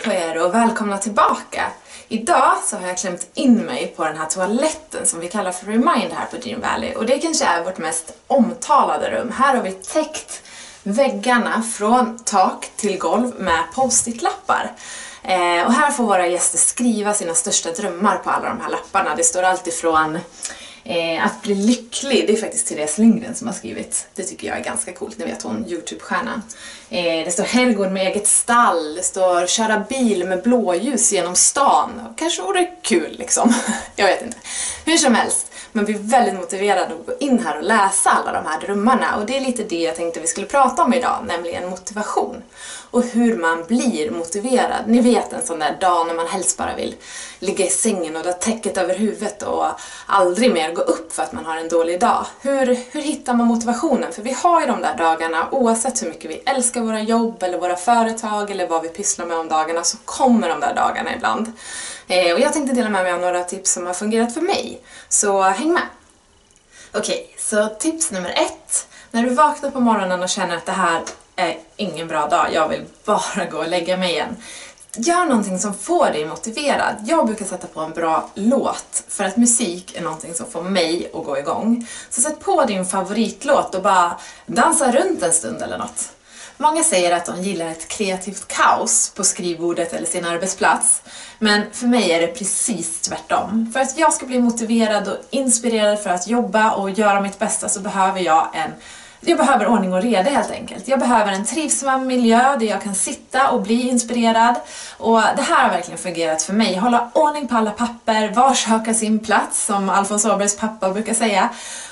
på er och välkomna tillbaka. Idag så har jag klämt in mig på den här toaletten som vi kallar för Remind här på Dream Valley. Och det kanske är vårt mest omtalade rum. Här har vi täckt väggarna från tak till golv med post-it-lappar. Och här får våra gäster skriva sina största drömmar på alla de här lapparna. Det står alltid från att bli lycklig. Det är faktiskt Therese Lindgren som har skrivit. Det tycker jag är ganska coolt. Ni vet hon, YouTube-stjärnan. Det står herrgård med eget stall. Det står köra bil med blåljus genom stan. Kanske vore det kul liksom. Jag vet inte. Hur som helst. Men vi är väldigt motiverade att gå in här och läsa alla de här drömmarna. Och det är lite det jag tänkte vi skulle prata om idag. Nämligen motivation. Och hur man blir motiverad. Ni vet en sån där dag när man helst bara vill ligga i sängen och dra täcket över huvudet och aldrig mer gå upp för att man har en dålig dag. Hur hittar man motivationen? För vi har ju de där dagarna, oavsett hur mycket vi älskar våra jobb eller våra företag eller vad vi pysslar med om dagarna, så kommer de där dagarna ibland. Och jag tänkte dela med mig av några tips som har fungerat för mig. Så häng med! Okej, så tips nummer 1. När du vaknar på morgonen och känner att det här är ingen bra dag, jag vill bara gå och lägga mig igen. Gör någonting som får dig motiverad. Jag brukar sätta på en bra låt för att musik är någonting som får mig att gå igång. Så sätt på din favoritlåt och bara dansa runt en stund eller något. Många säger att de gillar ett kreativt kaos på skrivbordet eller sin arbetsplats. Men för mig är det precis tvärtom. För att jag ska bli motiverad och inspirerad för att jobba och göra mitt bästa så behöver jag behöver ordning och reda helt enkelt. Jag behöver en trivsam miljö där jag kan sitta och bli inspirerad. Och det här har verkligen fungerat för mig. Hålla ordning på alla papper, varsöka sin plats som Alfons Åbergs pappa brukar säga.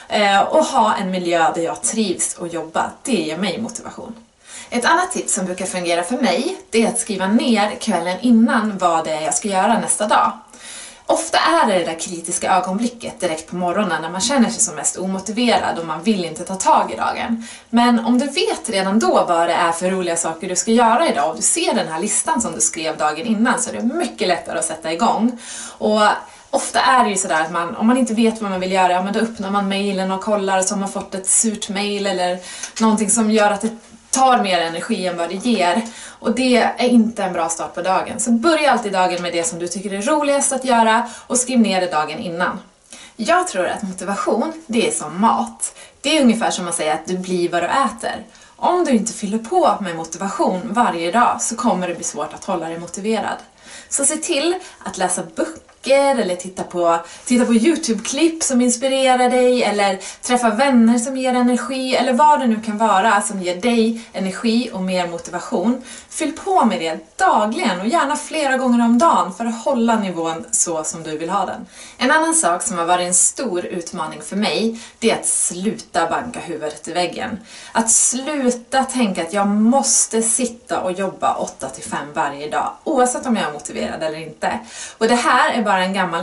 Och ha en miljö där jag trivs och jobba. Det ger mig motivation. Ett annat tips som brukar fungera för mig, det är att skriva ner kvällen innan vad det är jag ska göra nästa dag. Ofta är det där kritiska ögonblicket direkt på morgonen när man känner sig som mest omotiverad och man vill inte ta tag i dagen. Men om du vet redan då vad det är för roliga saker du ska göra idag och du ser den här listan som du skrev dagen innan, så är det mycket lättare att sätta igång. Och ofta är det ju sådär att om man inte vet vad man vill göra, men då öppnar man mejlen och kollar och så har man fått ett surt mejl eller någonting som gör att det tar mer energi än vad det ger. Och det är inte en bra start på dagen. Så börja alltid dagen med det som du tycker är roligast att göra och skriv ner det dagen innan. Jag tror att motivation, det är som mat. Det är ungefär som att säga att du blir vad du äter. Om du inte fyller på med motivation varje dag så kommer det bli svårt att hålla dig motiverad. Så se till att läsa böcker eller titta på YouTube-klipp som inspirerar dig eller träffa vänner som ger energi eller vad det nu kan vara som ger dig energi och mer motivation. Fyll på med det dagligen och gärna flera gånger om dagen för att hålla nivån så som du vill ha den. En annan sak som har varit en stor utmaning för mig, det är att sluta banka huvudet i väggen. Att sluta tänka att jag måste sitta och jobba 8-5 varje dag oavsett om jag är motiverad eller inte. Och det här är bara en gammal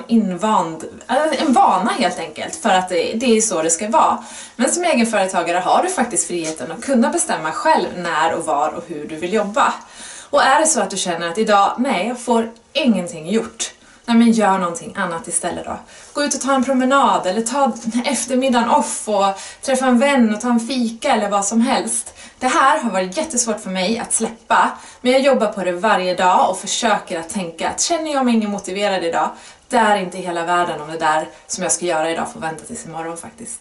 en vana helt enkelt, för att det är så det ska vara. Men som egenföretagare har du faktiskt friheten att kunna bestämma själv när och var och hur du vill jobba. Och är det så att du känner att idag, nej, jag får ingenting gjort. Nej, men gör någonting annat istället då. Gå ut och ta en promenad eller ta eftermiddagen off och träffa en vän och ta en fika eller vad som helst. Det här har varit jättesvårt för mig att släppa, men jag jobbar på det varje dag och försöker att tänka att känner jag mig ingen motiverad idag, det är inte hela världen om det där som jag ska göra idag får vänta tills imorgon faktiskt.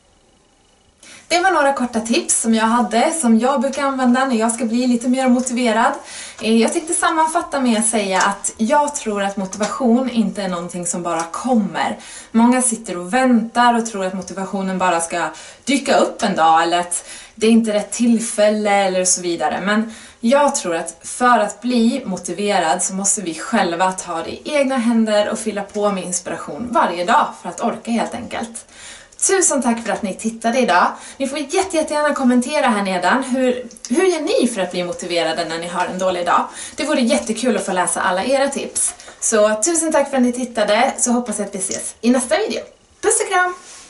Det var några korta tips som jag hade, som jag brukar använda när jag ska bli lite mer motiverad. Jag tänkte sammanfatta med att säga att jag tror att motivation inte är någonting som bara kommer. Många sitter och väntar och tror att motivationen bara ska dyka upp en dag eller att det är inte rätt tillfälle eller så vidare. Men jag tror att för att bli motiverad så måste vi själva ta det i egna händer och fylla på med inspiration varje dag för att orka helt enkelt. Tusen tack för att ni tittade idag. Ni får jättegärna kommentera här nedan. Hur gör ni för att bli motiverade när ni har en dålig dag? Det vore jättekul att få läsa alla era tips. Så tusen tack för att ni tittade, så hoppas jag att vi ses i nästa video. Puss och kram!